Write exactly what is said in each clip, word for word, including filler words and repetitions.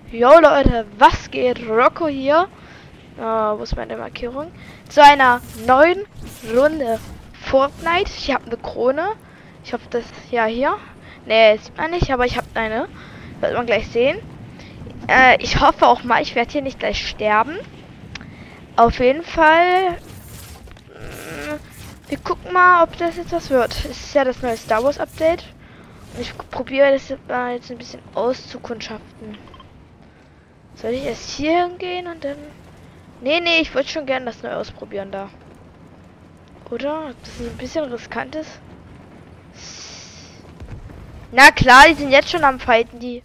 Jo Leute, was geht? Rocco hier. Äh, wo ist meine Markierung? Zu einer neuen Runde Fortnite. Ich habe eine Krone. Ich hoffe, das ja hier. Ne, sieht man nicht, aber ich habe eine. Wird man gleich sehen. Äh, ich hoffe auch mal, ich werde hier nicht gleich sterben. Auf jeden Fall. Mh, wir gucken mal, ob das jetzt was wird. Es ist ja das neue Star Wars Update. Und ich probiere das äh, jetzt ein bisschen auszukundschaften. Soll ich erst hier hingehen und dann... Nee, nee, ich würde schon gerne das neu ausprobieren da. Oder? Ob das ein bisschen riskant ist? Na klar, die sind jetzt schon am Fighten, die...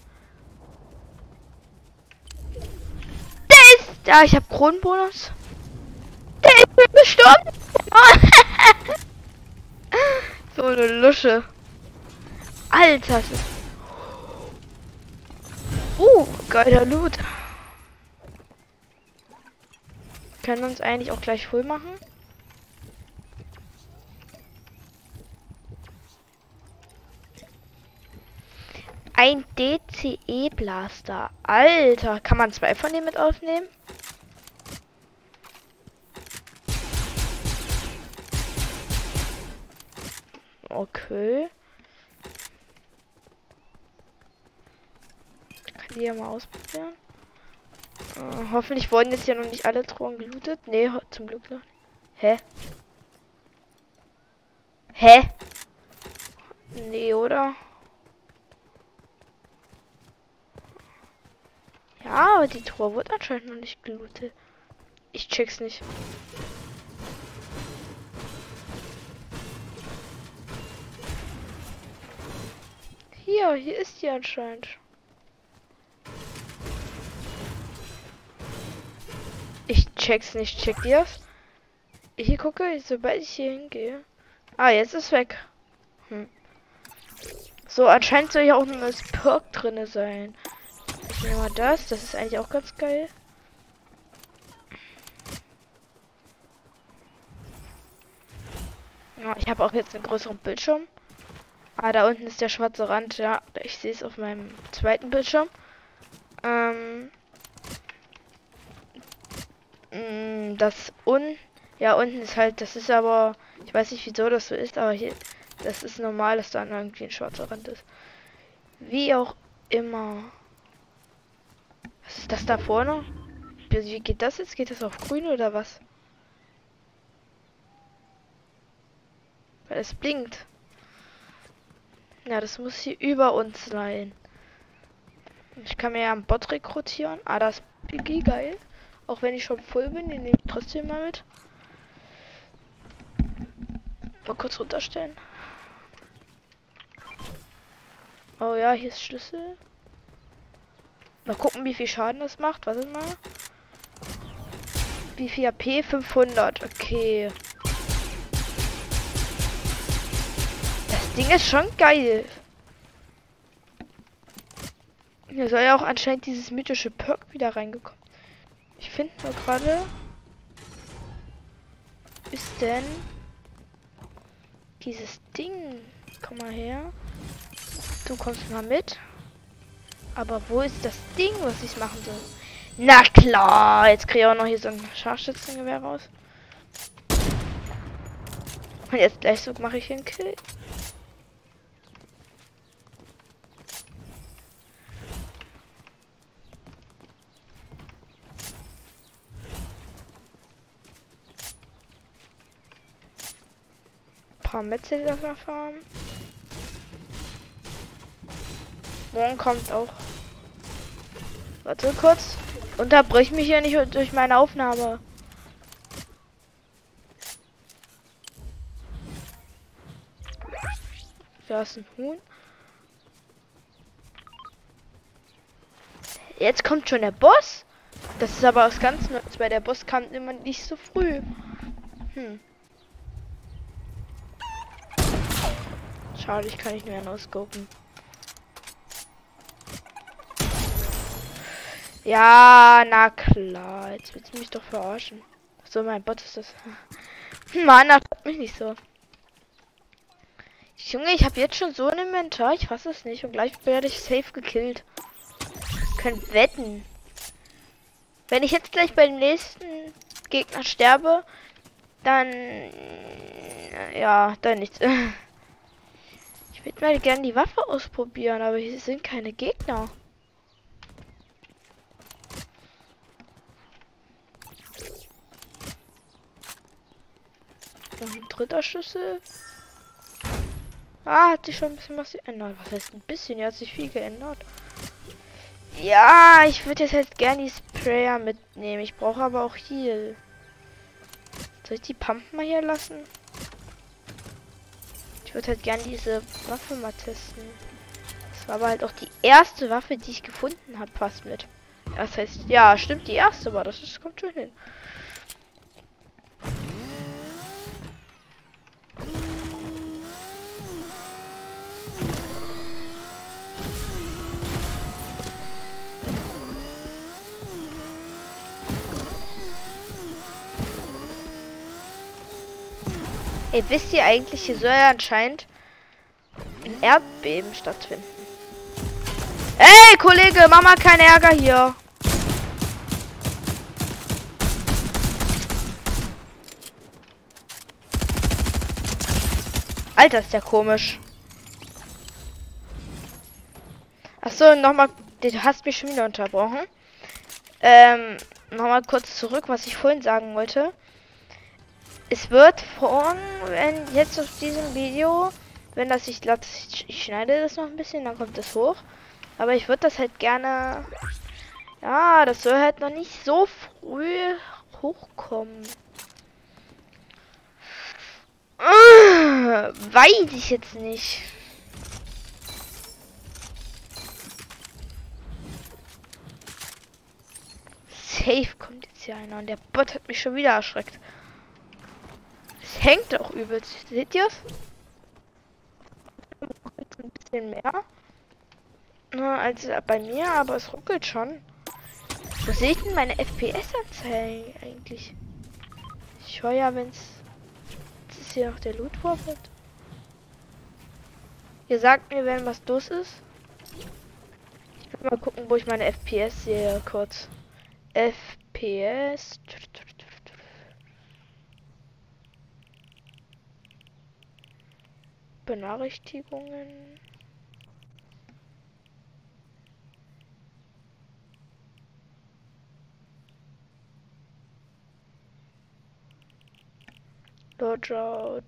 Der ist... Ja, ich habe Kronenbonus. Der ist gestorben. So eine Lusche. Alter. Das ist... Uh, geiler Loot. Können uns eigentlich auch gleich voll machen. Ein D C E Blaster. Alter, kann man zwei von denen mit aufnehmen? Okay. Ich kann die ja mal ausprobieren. Uh, hoffentlich wurden jetzt ja noch nicht alle Truhen gelootet. Nee, zum Glück noch. Hä? Hä? Nee, oder? Ja, aber die Truhe wurde anscheinend noch nicht gelootet. Ich check's nicht. Hier, hier ist die anscheinend. Ich check's nicht. Checkt ihr's? Ich hier gucke, sobald ich hier hingehe. Ah, jetzt ist weg. Hm. So, anscheinend soll ja auch ein neues Perk drinne sein. Ich nehme mal das. Das ist eigentlich auch ganz geil. Ja, ich habe auch jetzt einen größeren Bildschirm. Ah, da unten ist der schwarze Rand. Ja, ich sehe es auf meinem zweiten Bildschirm. Ähm... Das un ja unten ist halt, das ist aber, ich weiß nicht wieso das so ist, aber hier, das ist normal, dass dann irgendwie ein schwarzer Rand ist. Wie auch immer. Was ist das da vorne? Wie geht das jetzt? Geht das auf grün oder was? Weil es blinkt. Ja, das muss hier über uns sein. Ich kann mir ja einen Bot rekrutieren. Ah, das ist Piggy, geil. Auch wenn ich schon voll bin, den nehme ich trotzdem mal mit. Mal kurz runterstellen. Oh ja, hier ist Schlüssel. Mal gucken, wie viel Schaden das macht. Warte mal. Wie viel A P? fünfhundert. Okay. Das Ding ist schon geil. Hier soll ja auch anscheinend dieses mythische Perk wieder reingekommen. Ich finde nur gerade, ist denn dieses Ding? Komm mal her. Du kommst mal mit. Aber wo ist das Ding, was ich machen soll? Na klar, jetzt kriege ich auch noch hier so ein Scharfschützengewehr raus. Und jetzt gleich so mache ich den Kill. Paar Metzel davon fahren. Morgen kommt auch. Warte kurz. Unterbrich mich hier nicht durch meine Aufnahme. Da ist ein Huhn. Jetzt kommt schon der Boss. Das ist aber was ganz Neues, weil der Boss kam immer nicht so früh. Hm. Schade, ich kann nicht mehr hinausgucken. Ja, na klar. Jetzt willst du mich doch verarschen. So, mein Bot ist das. Mann, das hat mich nicht so. Junge, ich habe jetzt schon so ein Inventar. Ich fasse es nicht. Und gleich werde ich safe gekillt. Können wetten. Wenn ich jetzt gleich beim nächsten Gegner sterbe, dann... Ja, dann nichts. Ich würde mal gerne die Waffe ausprobieren, aber hier sind keine Gegner. Noch ein dritter Schlüssel. Ah, hat sich schon ein bisschen was geändert. Was heißt ein bisschen? Hier hat sich viel geändert. Ja, ich würde jetzt halt gerne die Sprayer mitnehmen. Ich brauche aber auch Heal. Soll ich die Pump mal hier lassen? Ich würde halt gerne diese Waffe mal testen. Das war aber halt auch die erste Waffe, die ich gefunden habe, fast mit. Das heißt, ja, stimmt, die erste war. Das ist, kommt schon hin. Ey, wisst ihr eigentlich, hier soll ja anscheinend ein Erdbeben stattfinden. Ey, Kollege, mach mal keinen Ärger hier. Alter, ist ja komisch. Achso, nochmal, du hast mich schon wieder unterbrochen. Ähm, nochmal kurz zurück, was ich vorhin sagen wollte. Es wird von, wenn jetzt auf diesem Video, wenn das ich glaube, ich, ich schneide das noch ein bisschen, dann kommt das hoch. Aber ich würde das halt gerne, ja, das soll halt noch nicht so früh hochkommen. Äh, weiß ich jetzt nicht. Safe kommt jetzt hier einer und der Bot hat mich schon wieder erschreckt. Es hängt auch übelst. Seht ihr es? Ein bisschen mehr na, als bei mir, aber es ruckelt schon. Wo sehe ich denn meine F P S-Anzeigen eigentlich? Ich höre ja, wenn es... Jetzt ist hier noch der Loot-Wurf. Ihr sagt mir, wenn was los ist. Ich will mal gucken, wo ich meine F P S sehe, kurz. F P S... Benachrichtigungen. Dojo.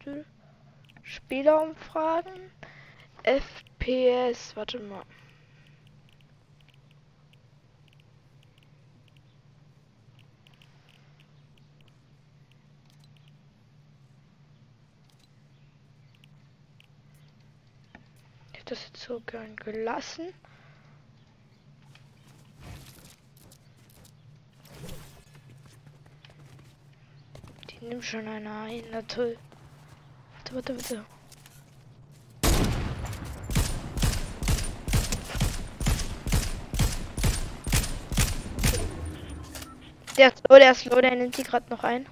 Spielerumfragen. F P S. Warte mal. Das jetzt so gern gelassen. Die nimmt schon einer ein, na toll. Warte, warte, warte. Der ist low, der ist low, der nimmt sie gerade noch ein.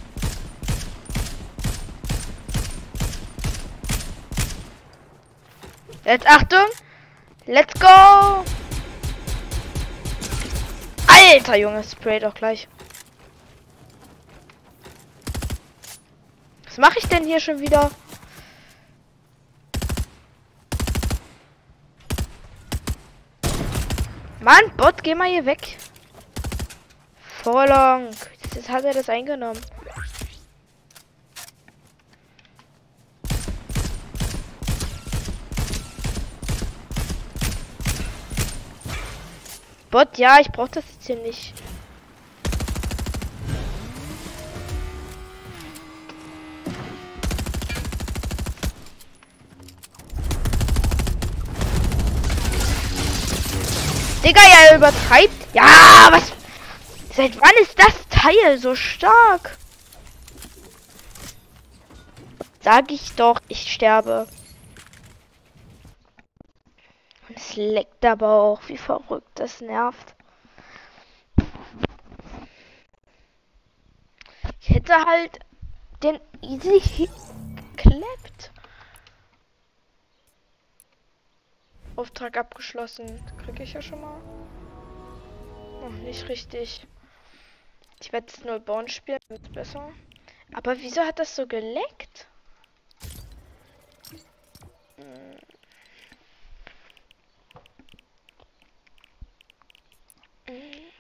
Jetzt Achtung! Let's go! Alter Junge, Spray doch gleich. Was mache ich denn hier schon wieder? Mann, Bot, geh mal hier weg. Vorlong. Jetzt hat er das eingenommen. Bot, ja, ich brauche das jetzt hier nicht. Digga, ja, übertreibt. Ja, was? Seit wann ist das Teil so stark? Sag ich doch, ich sterbe. Es leckt aber auch, wie verrückt, das nervt. Ich hätte halt den easy geklappt. Auftrag abgeschlossen. Kriege ich ja schon mal. noch nicht richtig. Ich werde jetzt nur bauen spielen, wird besser. Aber wieso hat das so geleckt? Hm. Hm.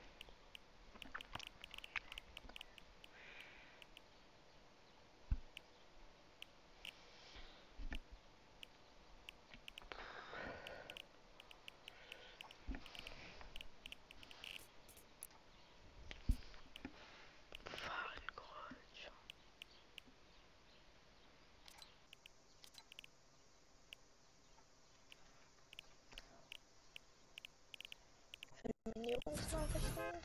Terminierungsnachrichten.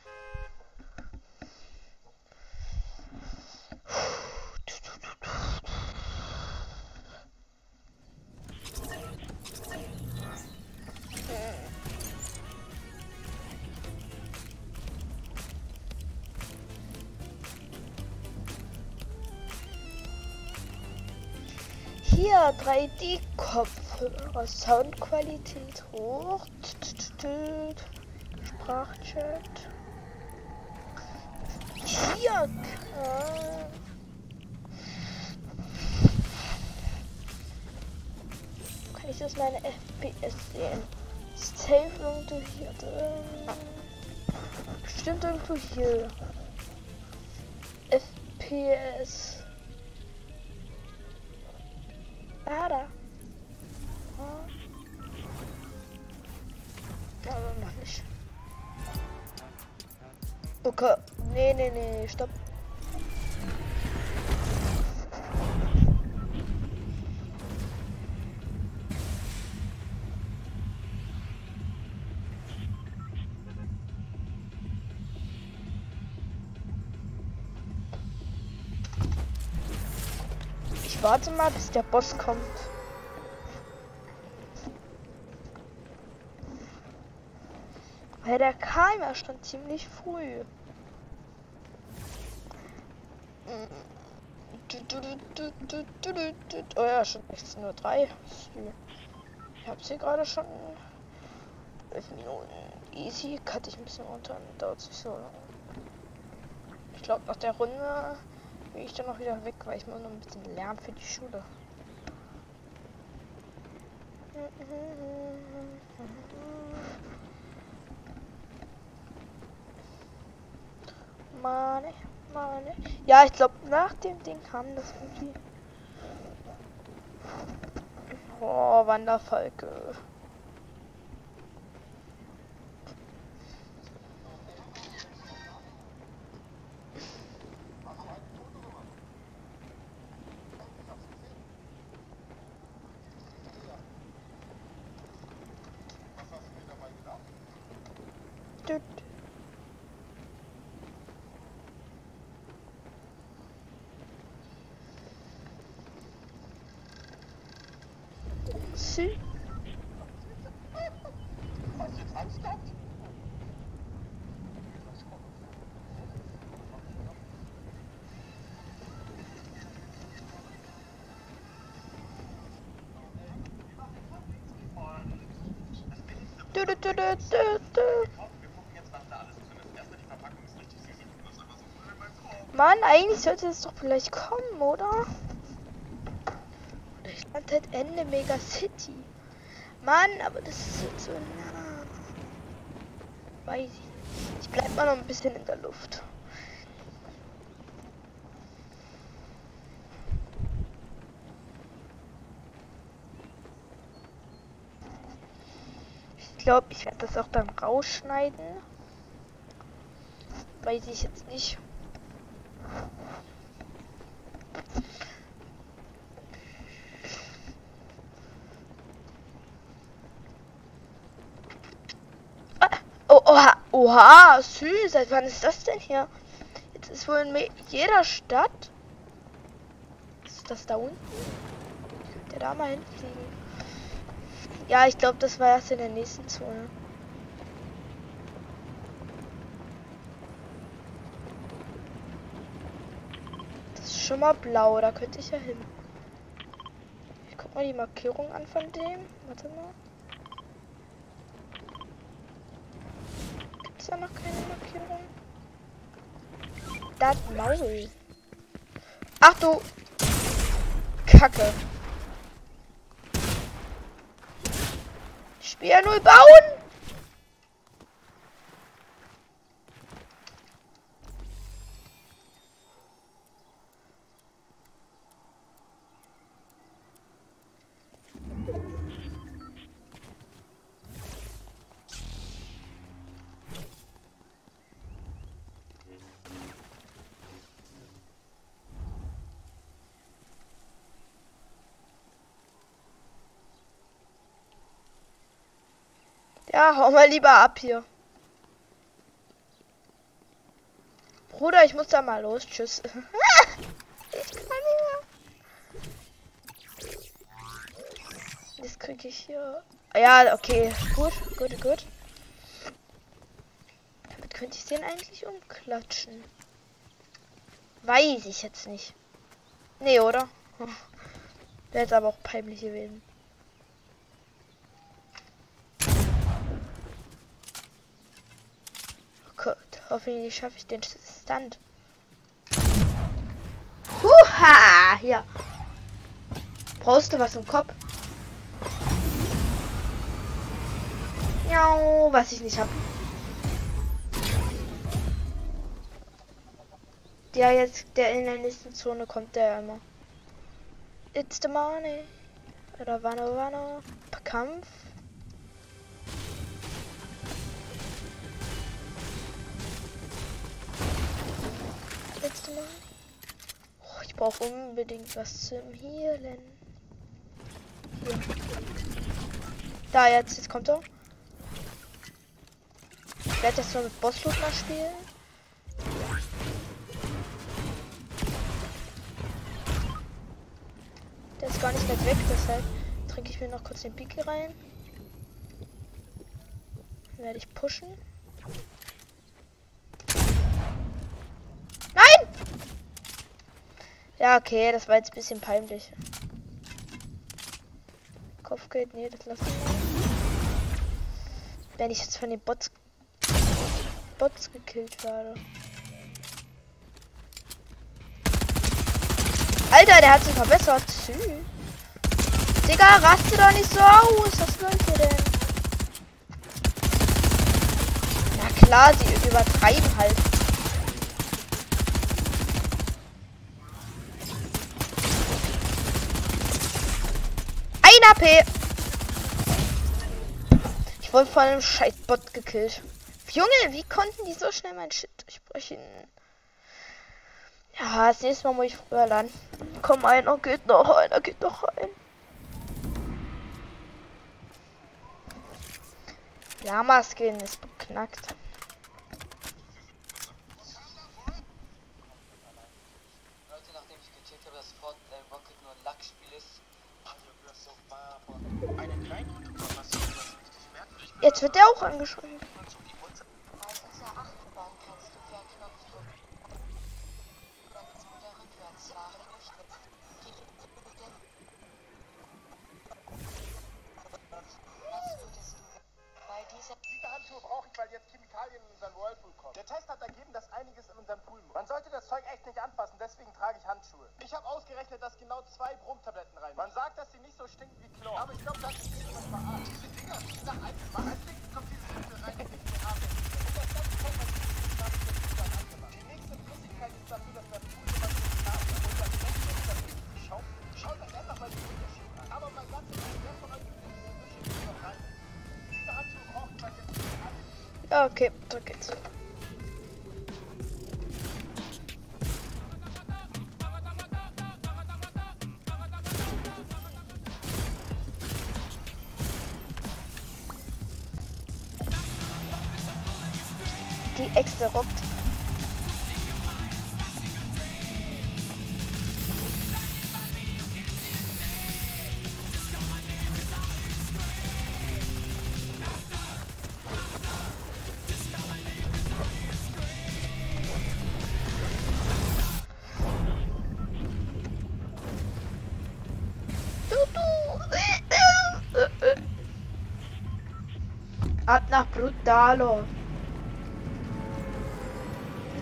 Hier drei D-Kopfhörer, Soundqualität hoch, Sprachchat. Hier äh, kann ich das meine F P S sehen? Safe irgendwo hier drin. Bestimmt irgendwo hier. F P S. Ah, da. Ah. Aber noch nicht. Okay. Nee, nee, nee, stopp. Ich warte mal, bis der Boss kommt. Weil der kam ja schon ziemlich früh. Oh ja, schon sechzehn Uhr drei. Ich habe sie gerade schon elf Minuten. Easy, cut ich ein bisschen runter, dauert sich so lang. Ich glaube, nach der Runde bin ich dann noch wieder weg, weil ich muss noch ein bisschen lernen für die Schule. Mann, Mann. Ja, ich glaube, nach dem Ding kam das irgendwie. Oh, Wanderfalke. Düt. Sie. Du, du, du, du, du, du. Mann, eigentlich sollte es doch vielleicht kommen, oder? Ich stand halt Ende Mega City. Mann, aber das ist jetzt so nah. Weiß ich. Ich bleib mal noch ein bisschen in der Luft. Ich glaube, ich werde das auch dann rausschneiden. Weiß ich jetzt nicht. Ah, oh, oha, oha, süß. Seit wann ist das denn hier? Jetzt ist wohl in jeder Stadt. Ist das da unten? Der da mal hinfliegen. Ja, ich glaube, das war erst in der nächsten Zone. Das ist schon mal blau, da könnte ich ja hin. Ich guck mal die Markierung an von dem. Warte mal. Gibt ist da noch keine Markierung? Das Maul. Ach du Kacke. Ich will ja null bauen. Ja, hau mal lieber ab hier. Bruder, ich muss da mal los. Tschüss. Ich kann nicht mehr. Das kriege ich hier. Ja, okay. Gut, gut, gut. Damit könnte ich den eigentlich umklatschen. Weiß ich jetzt nicht. Nee, oder? Wäre jetzt aber auch peinlich gewesen. Hoffentlich schaffe ich den Stand. Huha! Hier. Brauchst du was im Kopf? Ja, was ich nicht habe. Der jetzt, der in der nächsten Zone kommt, der immer. It's the money. Oder Wanne Wanne. Kampf. Oh, ich brauche unbedingt was zum Healen. Hier. Da jetzt, jetzt kommt er. Ich werde das so mit Bossloot mal spielen. Der ist gar nicht weit weg, deshalb trinke ich mir noch kurz den Piki rein. Dann werde ich pushen. Ja, okay, das war jetzt ein bisschen peinlich. Kopfgeld, nee, das lassen wir. Wenn ich jetzt von den Bots Bots gekillt werde. Alter, der hat sich verbessert. Süß. Digga, raste doch nicht so aus. Was wollt ihr denn? Ja klar, sie übertreiben halt. A P. Ich wurde von einem Scheißbot gekillt. Junge, wie konnten die so schnell mein Shit durchbrechen? Ja, das nächste Mal muss ich früher landen. Komm, einer geht noch, einer geht noch rein. Lama-Skin ist beknackt. Leute, nachdem ich gecheckt habe, dass Fortnite Rocket nur ein Lackspiel ist. Jetzt wird der auch angeschrieben. Diese Handschuhe brauche ich, weil jetzt Chemikalien in unseren Whirlpool kommen. Der Test hat ergeben, dass einiges in unserem Pool muss. Man sollte das Zeug echt nicht anfassen, deswegen trage ich Handschuhe. Ich habe ausgerechnet, dass genau zwei Bromtabletten rein. Man sagt, dass sie nicht so stinken wie Chlor. Aber ich glaube, das ist nicht was verarscht. Diese Dinger, nach einem Mal stinken, kommt dieses Mittel rein und nicht mehr ab. Und das ganze Zeug, was ich nicht habe, ist jetzt dann angemacht. Die nächste Flüssigkeit ist dafür, dass der Pool immer so klar ist. Und das Ganze ist dafür. Schaut, schaut euch einfach mal die Unterschiede an. Aber mal ganz ehrlich, wer von euch ist denn noch rein? Diese Handschuhe brauche ich, weil jetzt Ja, okay, da geht's. Die Äxte rockt. Ab nach Brutalo.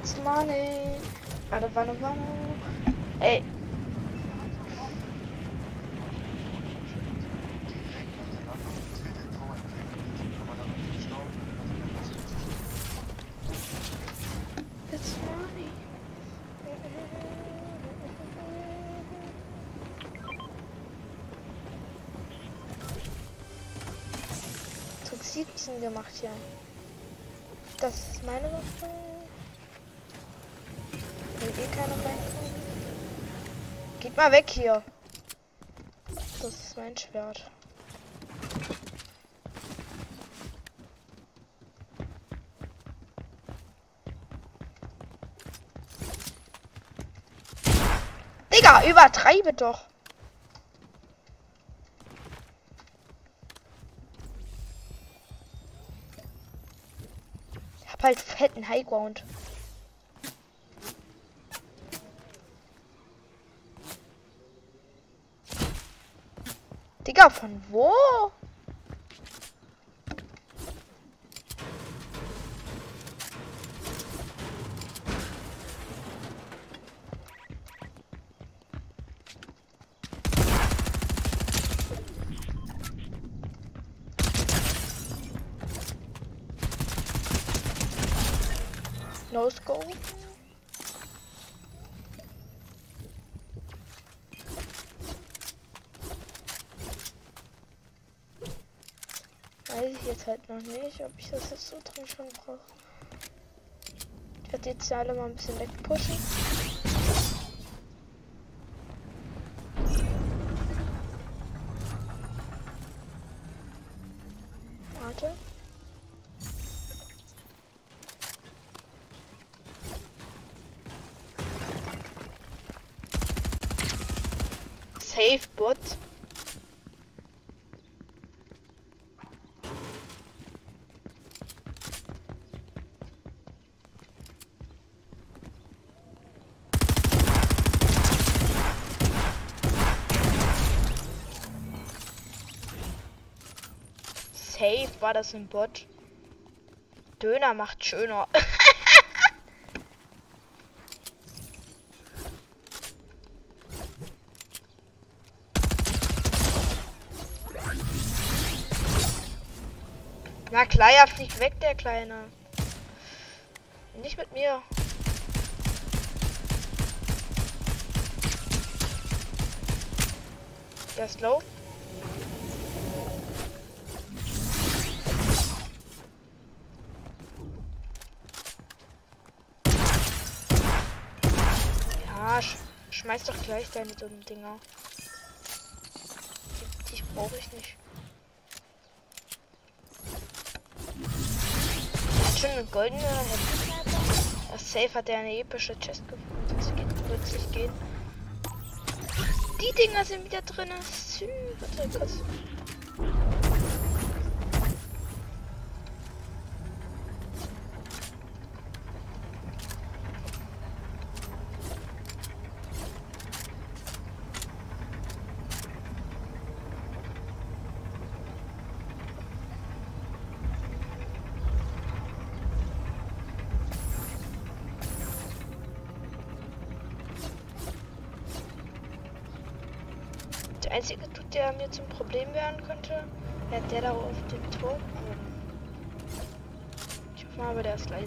It's money. Warte, warte, warte. Ey. It's money. Trick siebzehn gemacht hier. Das ist meine Waffe. Will eh keiner reinkommen. Geht mal weg hier. Das ist mein Schwert. Digga, übertreibe doch. Ich hab halt fetten Highground. Digga, von wo? No scope. Weiß ich jetzt halt noch nicht, ob ich das jetzt so drin schon brauche. Ich werde jetzt ja alle mal ein bisschen wegpushen. Warte. Safe Bot. Safe war das ein Bot. Döner macht schöner. Na klar, ja, fliegt weg, der Kleine. Nicht mit mir. Der ist low. Ja, sch schmeiß doch gleich deine dummen Dinger. Die, die brauche ich nicht. Eine goldene Headkneipe. Das Safe hat er eine epische Chest gefunden. Das geht plötzlich gehen. Die Dinger sind wieder drin. Warte kurz. Der einzige Dude, der mir zum Problem werden könnte, wäre der da auf dem Turm. Ich hoffe mal, aber der ist leise.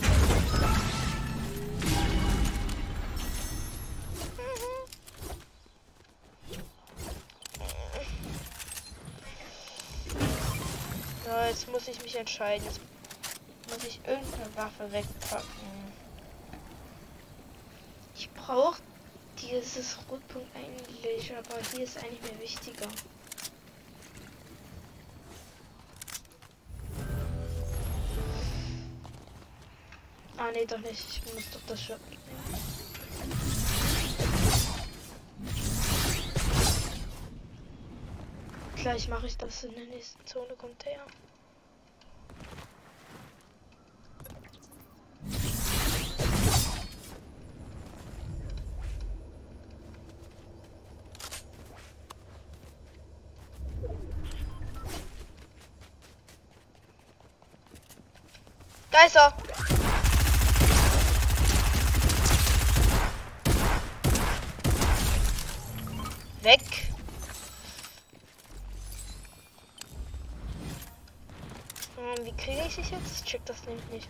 So, jetzt muss ich mich entscheiden. Jetzt muss ich irgendeine Waffe wegpacken. Ich brauche dieses Rotpunkt eigentlich, aber hier ist eigentlich mehr wichtiger. Ah nee, doch nicht. Ich muss doch das Schwert mitnehmen. Gleich mache ich das in der nächsten Zone, kommt her. Da ist er. weg. Hm, wie kriege ich dich jetzt? Ich check das nämlich nicht.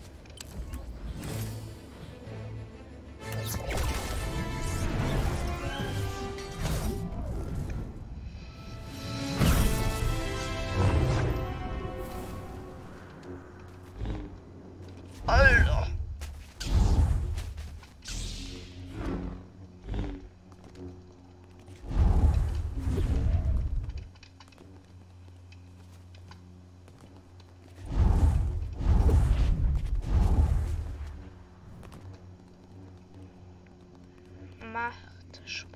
Alter. Macht Sprung.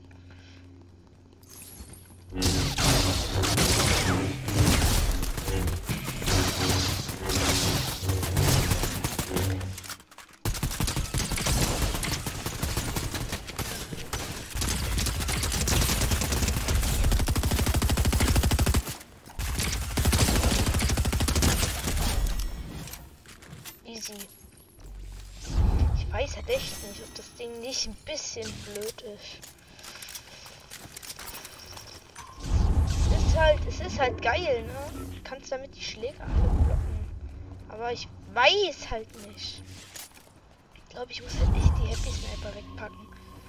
Easy. Ich weiß halt echt nicht, ob das Ding nicht ein bisschen blöd ist. Es ist halt, es ist halt geil, ne? Du kannst damit die Schläge alle blocken. Aber ich weiß halt nicht. Ich glaube, ich muss halt echt die Happy Sniper wegpacken.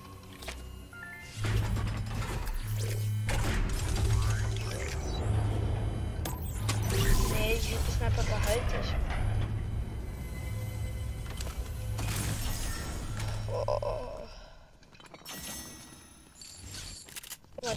Nee, die Happy Sniper behalte ich. Oh. Warte,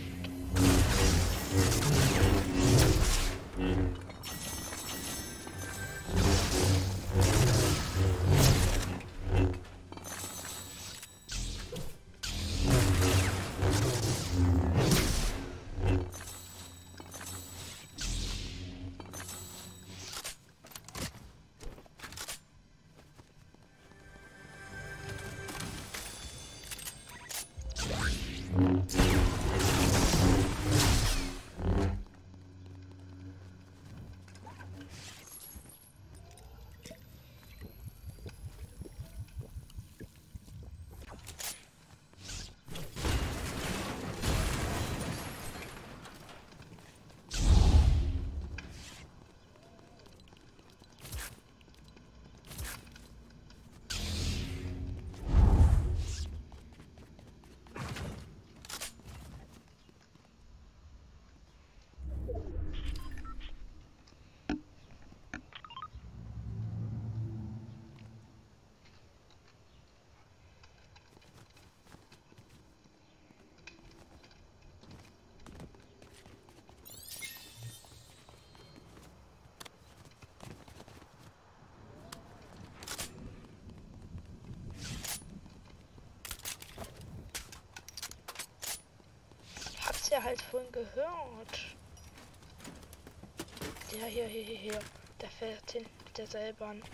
ja halt vorhin gehört. Der hier, hier, hier, hier. Der fährt hinten mit der Seilbahn.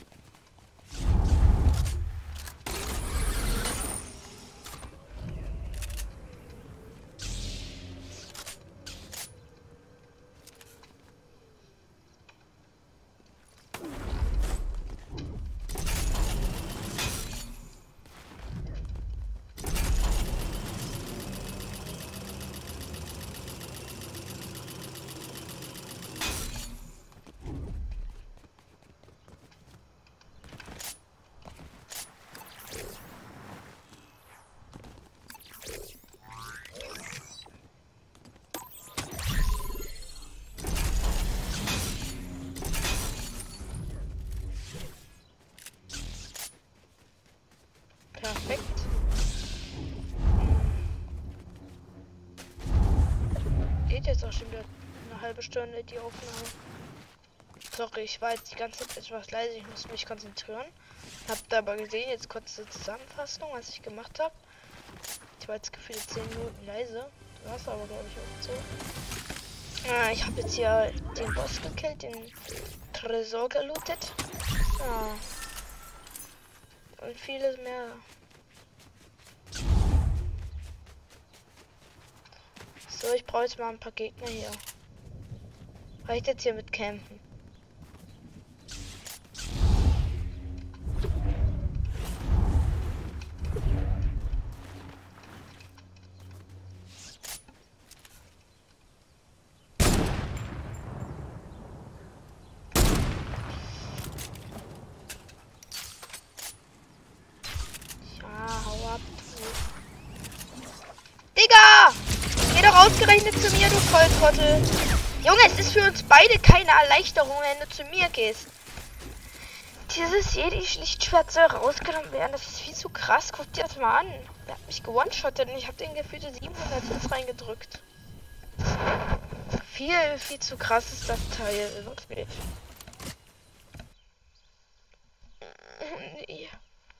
Perfekt. Geht jetzt auch schon wieder eine halbe Stunde die Aufnahme. Sorry, ich war jetzt die ganze Zeit etwas leise, ich muss mich konzentrieren. Habt aber gesehen, jetzt kurze Zusammenfassung, was ich gemacht habe. Ich war jetzt gefühlt zehn Minuten leise. Du hast aber, glaube ich, auch so. Ja, ich habe jetzt hier den Boss gekillt, den Tresor gelootet. Ja. Und vieles mehr. So, ich brauche jetzt mal ein paar Gegner hier. Reicht jetzt hier mit Campen? alleine zu mir, du Volltrottel. Junge, es ist für uns beide keine Erleichterung, wenn du zu mir gehst. Dieses Jedi-Lichtschwert soll rausgenommen werden. Das ist viel zu krass. Guck dir das mal an. Der hat mich gewone-shottet und ich habe den gefühlte siebenhundert Hits reingedrückt. Viel, viel zu krass ist das Teil. Wirklich. Nee.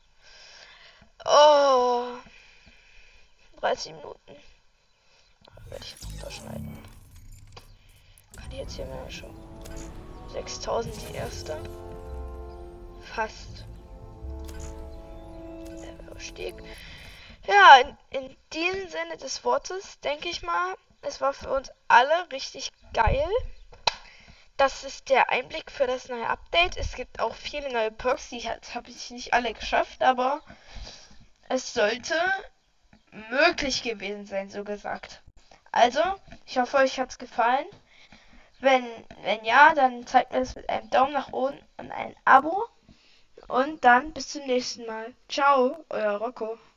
Oh. dreißig Minuten. Werde ich jetzt unterschneiden. Kann ich jetzt hier mal schon. sechstausend die erste. Fast. Stieg. Ja, in, in diesem Sinne des Wortes denke ich mal, es war für uns alle richtig geil. Das ist der Einblick für das neue Update. Es gibt auch viele neue Perks, die habe ich nicht alle geschafft, aber es sollte möglich gewesen sein, so gesagt. Also, ich hoffe, euch hat es gefallen. Wenn, wenn ja, dann zeigt mir das mit einem Daumen nach oben und ein Abo. Und dann bis zum nächsten Mal. Ciao, euer Rocco.